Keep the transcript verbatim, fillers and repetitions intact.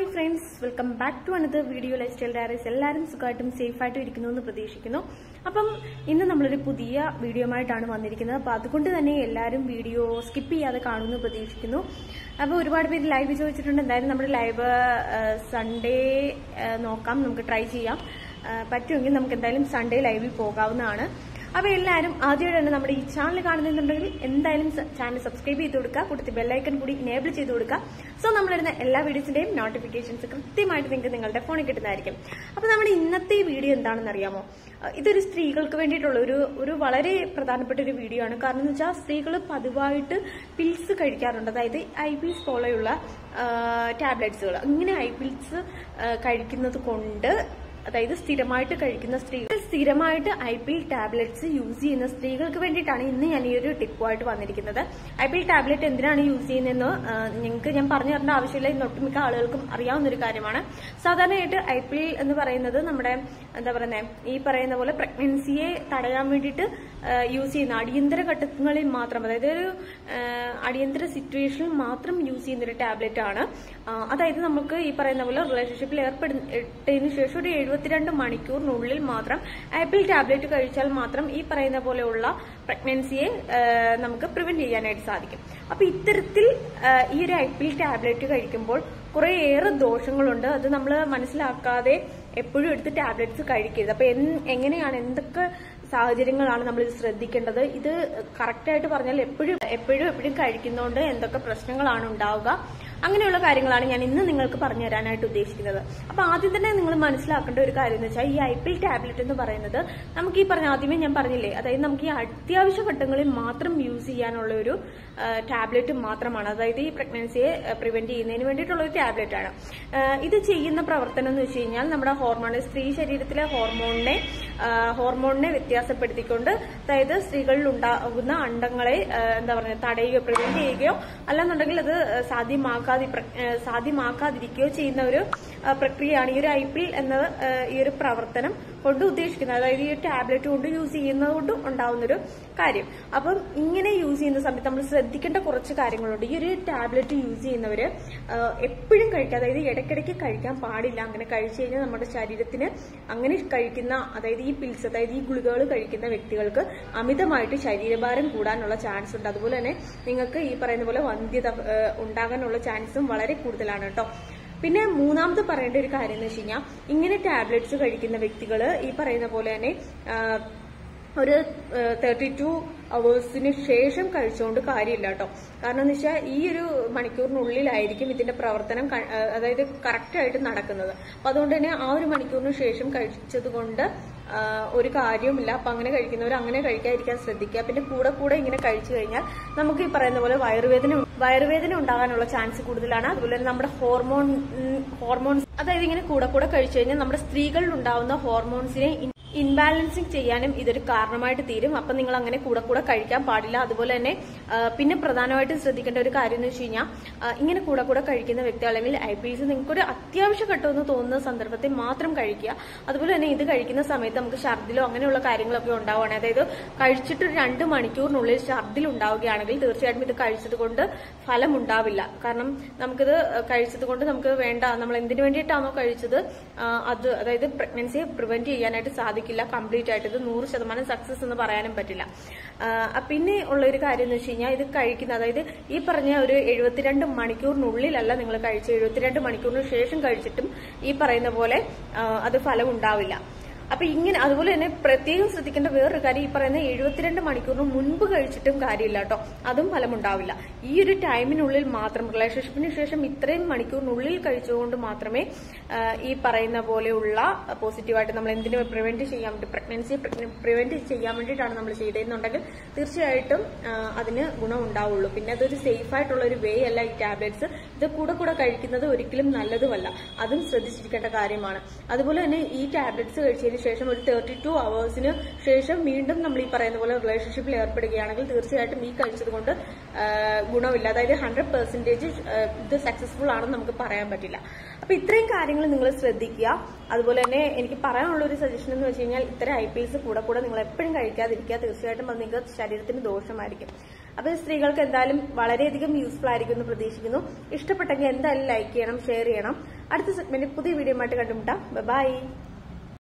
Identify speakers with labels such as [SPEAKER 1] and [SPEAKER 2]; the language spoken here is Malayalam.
[SPEAKER 1] friends, welcome back to another video lifestyle diaries. എല്ലാവരും സുഖമായിട്ടും സേഫ് ആയിട്ടും ഇരിക്കുന്നു എന്ന് പ്രതീക്ഷിക്കുന്നു. അപ്പം ഇന്ന് നമ്മളൊരു പുതിയ വീഡിയോയുമായിട്ടാണ് വന്നിരിക്കുന്നത്. അപ്പോൾ അതുകൊണ്ട് തന്നെ എല്ലാവരും വീഡിയോ സ്കിപ്പ് ചെയ്യാതെ കാണുമെന്ന് പ്രതീക്ഷിക്കുന്നു. അപ്പോൾ ഒരുപാട് പേര് ലൈവ് ചോദിച്ചിട്ടുണ്ട്. എന്തായാലും നമ്മുടെ ലൈവ് സൺഡേ നോക്കാം, നമുക്ക് ട്രൈ ചെയ്യാം. പറ്റുമെങ്കിൽ നമുക്ക് എന്തായാലും സൺഡേ ലൈവിൽ പോകാവുന്നതാണ്. അപ്പോൾ എല്ലാവരും ആദ്യമായിട്ട് തന്നെ നമ്മുടെ ഈ ചാനൽ കാണുന്നുണ്ടെങ്കിൽ എന്തായാലും ചാനൽ സബ്സ്ക്രൈബ് ചെയ്ത് കൊടുക്കുക, കൂട്ടത്തിൽ ബെല്ലൈക്കൺ കൂടി ഇനേബിൾ ചെയ്ത് കൊടുക്കുക. സോ നമ്മളിരുന്ന എല്ലാ വീഡിയോസിന്റെയും നോട്ടിഫിക്കേഷൻസ് കൃത്യമായിട്ട് നിങ്ങൾക്ക് നിങ്ങളുടെ ഫോണിൽ കിട്ടുന്നതായിരിക്കും. അപ്പോൾ നമ്മുടെ ഇന്നത്തെ വീഡിയോ എന്താണെന്ന് അറിയാമോ? ഇതൊരു സ്ത്രീകൾക്ക് വേണ്ടിയിട്ടുള്ള ഒരു ഒരു വളരെ പ്രധാനപ്പെട്ട ഒരു വീഡിയോ ആണ്. കാരണം എന്ന് വെച്ചാൽ സ്ത്രീകൾ പതിവായിട്ട് പിൽസ് കഴിക്കാറുണ്ട്. അതായത് ഐ പിൽസ് പോലെയുള്ള ടാബ്ലറ്റ്സുകൾ. ഇങ്ങനെ ഐ പിൽസ് കഴിക്കുന്നത് കൊണ്ട്, അതായത് സ്ഥിരമായിട്ട് കഴിക്കുന്ന സ്ത്രീകൾ, സ്ഥിരമായിട്ട് ഐ പിൽ ടാബ്ലറ്റ്സ് യൂസ് ചെയ്യുന്ന സ്ത്രീകൾക്ക് വേണ്ടിയിട്ടാണ് ഇന്ന് ഞാൻ ഈ ഒരു ടിപ്പുമായിട്ട് വന്നിരിക്കുന്നത്. ഐ പിൽ ടാബ്ലറ്റ് എന്തിനാണ് യൂസ് ചെയ്യുന്നതെന്ന് നിങ്ങൾക്ക് ഞാൻ പറഞ്ഞു തരേണ്ട ആവശ്യമില്ല. ഇന്ന് ഒട്ടുമിക്ക ആളുകൾക്കും അറിയാവുന്ന ഒരു കാര്യമാണ്. സാധാരണയായിട്ട് ഐ പിൽ എന്ന് പറയുന്നത് നമ്മുടെ എന്താ പറയുന്നത്, ഈ പറയുന്ന പോലെ പ്രഗ്നൻസിയെ തടയാൻ വേണ്ടിയിട്ട് യൂസ് ചെയ്യുന്ന അടിയന്തര ഘട്ടങ്ങളിൽ മാത്രം, അതായത് ഒരു അടിയന്തര സിറ്റുവേഷനിൽ മാത്രം യൂസ് ചെയ്യുന്ന ഒരു ടാബ്ലറ്റ് ആണ്. അതായത് നമുക്ക് ഈ പറയുന്ന പോലെ റിലേഷൻഷിപ്പിൽ ഏർപ്പെടുന്നതിന് ശേഷം ഒരു എഴുപത്തിരണ്ട് മണിക്കൂറിനുള്ളിൽ മാത്രം ഐ പിൽ ടാബ്ലറ്റ് കഴിച്ചാൽ മാത്രം ഈ പറയുന്ന പോലെയുള്ള പ്രഗ്നൻസിയെ നമുക്ക് പ്രിവെന്റ് ചെയ്യാനായിട്ട് സാധിക്കും. അപ്പൊ ഇത്തരത്തിൽ ഈ ഒരു ഐ പിൽ ടാബ്ലറ്റ് കഴിക്കുമ്പോൾ കുറേയേറെ ദോഷങ്ങളുണ്ട്. അത് നമ്മൾ മനസ്സിലാക്കാതെ എപ്പോഴും എടുത്ത് ടാബ്ലറ്റ്സ് കഴിക്കരുത്. അപ്പൊ എങ്ങനെയാണ്, എന്തൊക്കെ സാഹചര്യങ്ങളാണ് നമ്മൾ ഇത് ശ്രദ്ധിക്കേണ്ടത്? ഇത് കറക്റ്റായിട്ട് പറഞ്ഞാൽ എപ്പോഴും എപ്പോഴും എപ്പോഴും കഴിക്കുന്നതുകൊണ്ട് എന്തൊക്കെ പ്രശ്നങ്ങളാണ് ഉണ്ടാവുക, അങ്ങനെയുള്ള കാര്യങ്ങളാണ് ഞാൻ ഇന്ന് നിങ്ങൾക്ക് പറഞ്ഞു തരാനായിട്ട് ഉദ്ദേശിക്കുന്നത്. അപ്പൊ ആദ്യം തന്നെ നിങ്ങൾ മനസ്സിലാക്കേണ്ട ഒരു കാര്യം എന്ന് വെച്ചാൽ, ഈ ഐ പിൽ ടാബ്ലറ്റ് എന്ന് പറയുന്നത് നമുക്ക് ഈ പറഞ്ഞ ആദ്യമേ ഞാൻ പറഞ്ഞില്ലേ, അതായത് നമുക്ക് ഈ അത്യാവശ്യ ഘട്ടങ്ങളിൽ മാത്രം യൂസ് ചെയ്യാനുള്ള ഒരു ടാബ്ലറ്റ് മാത്രമാണ്. അതായത് ഈ പ്രഗ്നൻസിയെ പ്രിവെന്റ് ചെയ്യുന്നതിന് വേണ്ടിയിട്ടുള്ള ഒരു ടാബ്ലറ്റ് ആണ്. ഇത് ചെയ്യുന്ന പ്രവർത്തനം എന്ന് വെച്ച് കഴിഞ്ഞാൽ, നമ്മുടെ ഹോർമോൺ, സ്ത്രീ ശരീരത്തിലെ ഹോർമോണിനെ ഹോർമോണിനെ വ്യത്യാസപ്പെടുത്തിക്കൊണ്ട്, അതായത് സ്ത്രീകളിൽ ഉണ്ടാകുന്ന അണ്ടങ്ങളെ എന്താ പറയുക തടയുകയോ പ്രിവെന്റ് ചെയ്യുകയോ അല്ലെന്നുണ്ടെങ്കിൽ അത് സാധ്യമാക്കാതെ സാധ്യമാക്കാതിരിക്കുകയോ ചെയ്യുന്ന ഒരു പ്രക്രിയയാണ് ഈ ഒരു ഐ പിൽ എന്ന ഈ ഒരു പ്രവർത്തനം കൊണ്ട് ഉദ്ദേശിക്കുന്നത്. അതായത് ഈ ടാബ്ലറ്റ് കൊണ്ട് യൂസ് ചെയ്യുന്നത് കൊണ്ട് ഉണ്ടാവുന്ന ഒരു കാര്യം. അപ്പം ഇങ്ങനെ യൂസ് ചെയ്യുന്ന സമയത്ത് നമ്മൾ ശ്രദ്ധിക്കേണ്ട കുറച്ച് കാര്യങ്ങളുണ്ട്. ഈ ഒരു ടാബ്ലറ്റ് യൂസ് ചെയ്യുന്നവര് എപ്പോഴും കഴിക്കുക, അതായത് ഇടയ്ക്കിടയ്ക്ക് കഴിക്കാൻ പാടില്ല. അങ്ങനെ കഴിച്ചു കഴിഞ്ഞാൽ നമ്മുടെ ശരീരത്തിന് അങ്ങനെ കഴിക്കുന്ന, അതായത് ഈ പിൽസ്, അതായത് ഈ ഗുളികകൾ കഴിക്കുന്ന വ്യക്തികൾക്ക് അമിതമായിട്ട് ശരീരഭാരം കൂടാനുള്ള ചാൻസ് ഉണ്ട്. അതുപോലെ തന്നെ നിങ്ങൾക്ക് ഈ പറയുന്ന പോലെ വന്ധ്യത ഉണ്ടാകാനുള്ള ചാൻസും വളരെ കൂടുതലാണ് കേട്ടോ. പിന്നെ മൂന്നാമത് പറയേണ്ട ഒരു കാര്യം എന്ന് വെച്ച് കഴിഞ്ഞാൽ, ഇങ്ങനെ ടാബ്ലറ്റ്സ് കഴിക്കുന്ന വ്യക്തികൾ ഈ പറയുന്ന പോലെ തന്നെ ഒരു തേർട്ടി ടു അവേഴ്സിന് ശേഷം കഴിച്ചുകൊണ്ട് കാര്യമില്ല കേട്ടോ. കാരണം എന്ന് വെച്ചാൽ ഈ ഒരു മണിക്കൂറിനുള്ളിലായിരിക്കും ഇതിന്റെ പ്രവർത്തനം അതായത് കറക്റ്റായിട്ട് നടക്കുന്നത്. അപ്പൊ അതുകൊണ്ട് തന്നെ ആ ഒരു മണിക്കൂറിന് ശേഷം കഴിച്ചത് കൊണ്ട് ഒരു കാര്യവുമില്ല. അപ്പൊ അങ്ങനെ കഴിക്കുന്നവർ അങ്ങനെ കഴിക്കാതിരിക്കാൻ ശ്രദ്ധിക്കുക. പിന്നെ കൂടെ കൂടെ ഇങ്ങനെ കഴിച്ചു കഴിഞ്ഞാൽ നമുക്ക് ഈ പറയുന്ന പോലെ വയറുവേദന വയറുവേദന ഉണ്ടാകാനുള്ള ചാൻസ് കൂടുതലാണ്. അതുപോലെ തന്നെ നമ്മുടെ ഹോർമോൺ ഹോർമോൺസ് അതായത് ഇങ്ങനെ കൂടെ കൂടെ കഴിച്ചു കഴിഞ്ഞാൽ നമ്മുടെ സ്ത്രീകളിൽ ഉണ്ടാവുന്ന ഹോർമോൺസിനെ ഇൻബാലൻസിങ് ചെയ്യാനും ഇതൊരു കാരണമായിട്ട് തീരും. അപ്പൊ നിങ്ങൾ അങ്ങനെ കൂടെ കൂടെ കഴിക്കാൻ പാടില്ല. അതുപോലെ തന്നെ പിന്നെ പ്രധാനമായിട്ടും ശ്രദ്ധിക്കേണ്ട ഒരു കാര്യം എന്ന് വെച്ച് കഴിഞ്ഞാൽ, ഇങ്ങനെ കൂടെ കൂടെ കഴിക്കുന്ന വ്യക്തി അല്ലെങ്കിൽ ഐ പിൽസ് നിങ്ങൾക്ക് ഒരു അത്യാവശ്യ ഘട്ടമെന്ന് തോന്നുന്ന സന്ദർഭത്തിൽ മാത്രം കഴിക്കുക. അതുപോലെ തന്നെ ഇത് കഴിക്കുന്ന സമയത്ത് നമുക്ക് ഛർദിലോ അങ്ങനെയുള്ള കാര്യങ്ങളൊക്കെ ഉണ്ടാവുകയാണ്, അതായത് കഴിച്ചിട്ട് രണ്ട് മണിക്കൂറിനുള്ളിൽ ഛർദിൽ ഉണ്ടാവുകയാണെങ്കിൽ തീർച്ചയായിട്ടും ഇത് കഴിച്ചത് കൊണ്ട് ഫലം ഉണ്ടാവില്ല. കാരണം നമുക്കിത് കഴിച്ചത് കൊണ്ട് നമുക്ക് വേണ്ട, നമ്മൾ എന്തിനു വേണ്ടിയിട്ടാണോ കഴിച്ചത് അത്, അതായത് പ്രഗ്നൻസിയെ പ്രിവെന്റ് ചെയ്യാനായിട്ട് സാധിക്കും കംപ്ലീറ്റ് ആയിട്ട്. ഇത് നൂറ് ശതമാനം സക്സസ് എന്ന് പറയാനും പറ്റില്ല. പിന്നെ ഉള്ള ഒരു കാര്യം എന്ന് വെച്ച് കഴിഞ്ഞാൽ, ഇത് കഴിക്കുന്ന, അതായത് ഈ പറഞ്ഞ ഒരു എഴുപത്തിരണ്ട് മണിക്കൂറിനുള്ളിലല്ല നിങ്ങൾ കഴിച്ച, എഴുപത്തിരണ്ട് മണിക്കൂറിന് ശേഷം കഴിച്ചിട്ടും ഈ പറയുന്ന പോലെ അത് ഫലം ഉണ്ടാവില്ല. അപ്പൊ ഇങ്ങനെ അതുപോലെ തന്നെ പ്രത്യേകം ശ്രദ്ധിക്കേണ്ട വേറൊരു കാര്യം, ഈ പറയുന്ന എഴുപത്തിരണ്ട് മണിക്കൂറിന് മുൻപ് കഴിച്ചിട്ടും കാര്യമില്ല കേട്ടോ, അതും ഫലമുണ്ടാവില്ല. ഈ ഒരു ടൈമിനുള്ളിൽ മാത്രം, റിലേഷൻഷിപ്പിന് ശേഷം ഇത്രയും മണിക്കൂറിനുള്ളിൽ കഴിച്ചുകൊണ്ട് മാത്രമേ ഈ പറയുന്ന പോലെയുള്ള പോസിറ്റീവായിട്ട് നമ്മൾ എന്തിനു പ്രിവെന്റ് ചെയ്യാൻ വേണ്ടി, പ്രഗ്നൻസി പ്രിവെന്റ് ചെയ്യാൻ വേണ്ടിയിട്ടാണ് നമ്മൾ ചെയ്തതെന്നുണ്ടെങ്കിൽ തീർച്ചയായിട്ടും അതിന് ഗുണം ഉണ്ടാവുള്ളൂ. പിന്നെ അതൊരു സേഫ് ആയിട്ടുള്ള ഒരു വേ അല്ല ഈ ടാബ്ലറ്റ്സ്. ഇത് കൂടെ കൂടെ കഴിക്കുന്നത് ഒരിക്കലും നല്ലതുമല്ല, അതും ശ്രദ്ധിച്ചിരിക്കേണ്ട കാര്യമാണ്. അതുപോലെ തന്നെ ഈ ടാബ്ലറ്റ്സ് കഴിച്ചതിന് ശേഷം ഒരു തേർട്ടി ടു അവേഴ്സിന് ശേഷം വീണ്ടും നമ്മൾ ഈ പറയുന്ന പോലെ റിലേഷൻഷിപ്പിൽ ഏർപ്പെടുകയാണെങ്കിൽ തീർച്ചയായിട്ടും ഈ കഴിച്ചത് കൊണ്ട് ഗുണമില്ല. അതായത് ഹൺഡ്രഡ് പെർസെന്റേജ് ഇത് സക്സസ്ഫുൾ ആണെന്ന് നമുക്ക് പറയാൻ പറ്റില്ല. അപ്പൊ ഇത്രയും കാര്യങ്ങൾ നിങ്ങൾ ശ്രദ്ധിക്കുക. അതുപോലെ തന്നെ എനിക്ക് പറയാനുള്ള ഒരു സജഷൻ എന്ന് വെച്ച് കഴിഞ്ഞാൽ, ഇത്തരം ഐ പിൽസ് കൂടെ കൂടെ നിങ്ങൾ എപ്പോഴും കഴിക്കാതിരിക്കുക. തീർച്ചയായിട്ടും അത് നിങ്ങൾക്ക് ശരീരത്തിന് ദോഷമായിരിക്കും. അപ്പോൾ സ്ത്രീകൾക്ക് എന്തായാലും വളരെയധികം യൂസ്ഫുൾ ആയിരിക്കും എന്ന് പ്രതീക്ഷിക്കുന്നു. ഇഷ്ടപ്പെട്ടെങ്കിൽ എന്തായാലും ലൈക്ക് ചെയ്യണം, ഷെയർ ചെയ്യണം. അടുത്ത സെഗ്മെന്റ് പുതിയ വീഡിയോ ആയിട്ട് കണ്ടുമുട്ടാം. ബൈ.